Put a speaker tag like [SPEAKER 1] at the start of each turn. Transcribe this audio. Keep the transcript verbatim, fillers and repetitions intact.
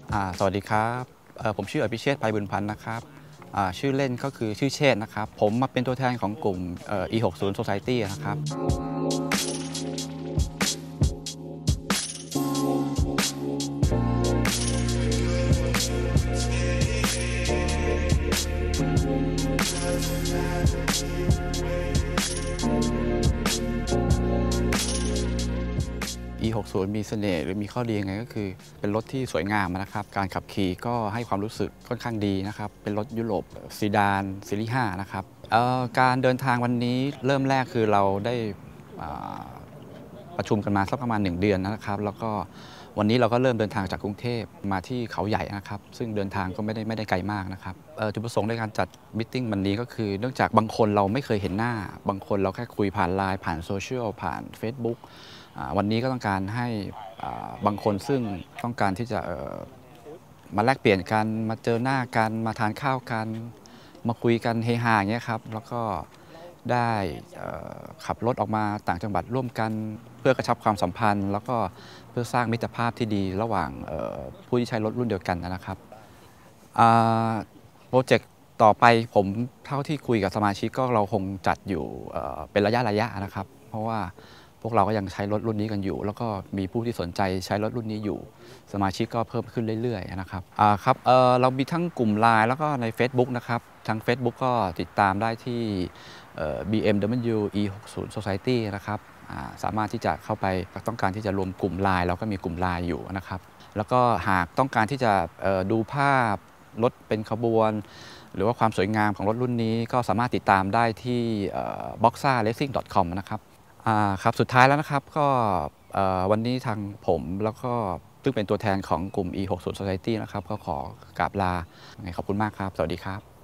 [SPEAKER 1] อ่าสวัสดีครับเอ่อผมชื่ออภิเชษฐ์ ไพบุญพันธ์นะครับอ่าชื่อเล่นก็คือชื่อเชษฐ์นะครับผมมาเป็นตัวแทนของกลุ่มเอ่อ อี หกสิบ Society นะครับ อี หกสิบ มีเสน่ห์หรือมีข้อดียังไงก็คือเป็นรถที่สวยงามนะครับการขับขี่ก็ให้ความรู้สึกค่อนข้างดีนะครับเป็นรถยุโรปซีดานซีรีส์ห้านะครับเอ่อการเดินทางวันนี้เริ่มแรกคือเราได้อ่าประชุมกันมาสักประมาณหนึ่งเดือนนะครับแล้วก็วันนี้เราก็เริ่มเดินทางจากกรุงเทพมาที่เขาใหญ่นะครับซึ่งเดินทางก็ไม่ได้ไม่ได้ไกลมากนะครับเอ่อจุดประสงค์ในการจัดมิทติ้งวันนี้ก็คือเนื่องจากบางคนเราไม่เคยเห็นหน้าบางคนเราแค่คุยผ่านไลน์ผ่านโซเชียลผ่าน Facebook อ่าวันนี้ก็ต้องการให้อ่าบางคนซึ่งต้องการที่จะเอ่อมาแลกเปลี่ยนกันมาเจอหน้ากันมาทานข้าวกันมาคุยกันเฮฮาอย่างเงี้ยครับแล้วก็ได้เอ่อขับรถออกมาต่างจังหวัดร่วมกันเพื่อกระชับความสัมพันธ์ แล้วก็เพื่อสร้างมิตรภาพที่ดีระหว่างเอ่อผู้ที่ใช้รถรุ่นเดียวกันนะครับอ่าโปรเจกต์ต่อไปผมเท่าที่คุยกับสมาชิกก็เราคงจัดอยู่เอ่อเป็นระยะๆนะครับเพราะว่าพวกเราก็ยังใช้รถรุ่นนี้กันอยู่ แล้วก็มีผู้ที่สนใจใช้รถรุ่นนี้อยู่สมาชิกก็เพิ่มขึ้นเรื่อยๆนะครับอ่าครับเอ่อเรามีทั้งกลุ่ม ไลน์ แล้วก็ใน Facebook นะครับทาง Facebook ก็ติดตามได้ที่เอ่อ บี เอ็ม ดับเบิลยู อี หกสิบ Society นะครับอ่าสามารถที่จะเข้าไปต้องการที่จะรวมกลุ่ม ไลน์ เราก็มีกลุ่ม ไลน์ อยู่นะครับแล้วก็หากต้องการที่จะเอ่อดูภาพรถเป็นขบวน หรือว่าความสวยงามของรถรุ่นนี้ก็สามารถติดตามได้ที่ บ็อกซ่า เรซซิ่ง ดอท คอม นะครับอ่าครับสุดท้ายแล้วนะครับก็เอ่อวันนี้ทางผมแล้วก็ซึ่งเป็นตัวแทนของกลุ่ม อี หกสิบ Society นะครับก็ขอกราบลาขอบคุณมากครับ สวัสดีครับ